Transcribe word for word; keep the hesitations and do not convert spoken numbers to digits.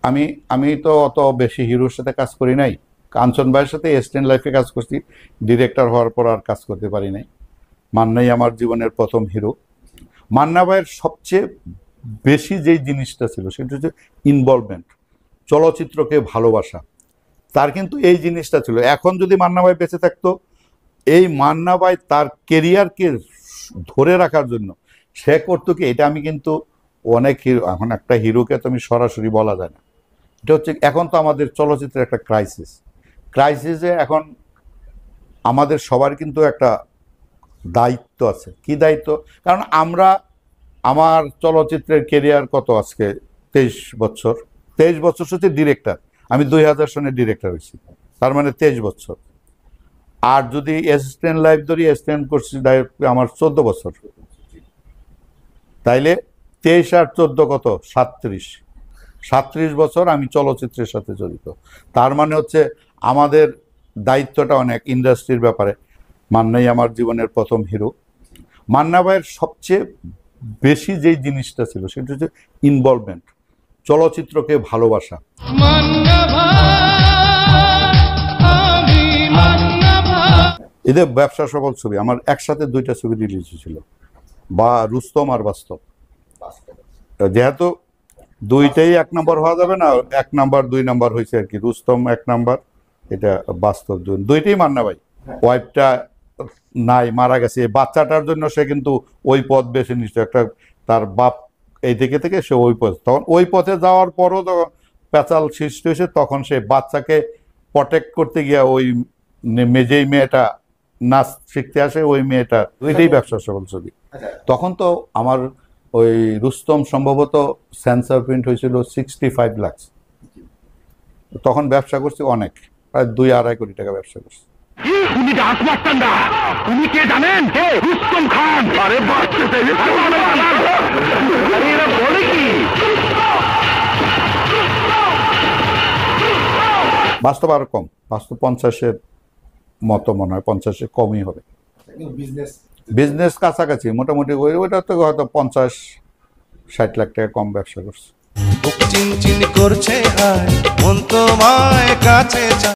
আমি আমি তো অত বেশি হিরোর সাথে কাজ করি নাই। কাঞ্চন ভাইয়ের সাথে স্ট্যান্ড লাইফে কাজ করছি, ডিরেক্টর হওয়ার পর আর কাজ করতে পারি নাই। মান্নাই আমার জীবনের প্রথম হিরো। মান্না ভাইয়ের সবচেয়ে বেশি যেই জিনিসটা ছিল সেটা হচ্ছে ইনভলভমেন্ট, চলচ্চিত্রকে ভালোবাসা। তার কিন্তু এই জিনিসটা ছিল। এখন যদি মান্না ভাই বেঁচে থাকতো, এই মান্না ভাই তার কেরিয়ারকে ধরে রাখার জন্য সে করতো কি, এটা আমি কিন্তু অনেক হিরো, এখন একটা হিরোকে তো আমি সরাসরি বলা যায় না। এটা হচ্ছে এখন তো আমাদের চলচ্চিত্রের একটা ক্রাইসিস। ক্রাইসিসে এখন আমাদের সবার কিন্তু একটা দায়িত্ব আছে। কি দায়িত্ব? কারণ আমরা, আমার চলচ্চিত্রের কেরিয়ার কত আজকে তেইশ বছর। তেইশ বছর হচ্ছে ডিরেক্টর। আমি দুই হাজার সনের ডিরেক্টর হয়েছি, তার মানে তেইশ বছর। আর যদি অ্যাসিস্ট্যান্ট লাইফ ধরি, অ্যাসিস্ট্যান্ট করছি আমার চোদ্দ বছর। তাইলে তেইশ আর চোদ্দ কত? সাতত্রিশ। সাতত্রিশ বছর আমি চলচ্চিত্রের সাথে জড়িত। তার মানে হচ্ছে আমাদের দায়িত্বটা অনেক ইন্ডাস্ট্রির ব্যাপারে। মান্নাই আমার জীবনের প্রথম হিরো। মান্না ভাইয়ের সবচেয়ে বেশি যেই জিনিসটা ছিল সেটা হচ্ছে ইনভলভমেন্ট, চলচ্চিত্রকে ভালোবাসা। এদের ব্যবসা সফল ছবি আমার একসাথে দুইটা ছবি রিলিজ হয়েছিল, বা রুস্তম আর বাস্তব। যেহেতু দুইটাই এক নম্বর হওয়া যাবে না, এক নাম্বার দুই নাম্বার হয়েছে আর কি। রুস্তম এক নাম্বার, এটা বাস্তব দুই, দুইটাই মান্না ভাই। ওয়াইফটা নাই, মারা গেছে। বাচ্চাটার জন্য সে কিন্তু ওই পথ বেছে নিচ্ছে। একটা তার বাপ এই থেকে থেকে সে ওই পথ, তখন ওই পথে যাওয়ার পরও যখন পেঁচাল সৃষ্টি হয়েছে, তখন সে বাচ্চাকে প্রটেক্ট করতে গিয়া ওই মেজেই মেয়েটা নাচ শিখতে আসে, ওই মেয়েটা, ওইটাই ব্যবসা সফল ছবি। তখন তো আমার ওই রুস্তম সম্ভবত সেন্সর প্রিন্ট হয়েছিল সিক্সটি ফাইভ লাক্স। তখন ব্যবসা করছি অনেক, প্রায় দুই আড়াই কোটি টাকা ব্যবসা করছি। বাস্তব আরো কম, বাস্তব পঞ্চাশের মতো মনে হয়, পঞ্চাশের কমই হবে। বিজনেস কাছাকাছি মোটামুটি, ওইটা তো হয়তো পঞ্চাশ ষাট লাখ টাকা কম ব্যবসা করছে।